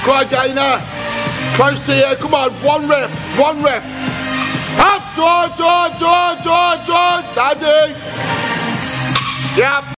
Go on, gainer. Close to you. Come on. One rep. One rep. Up. George. Daddy. Yep.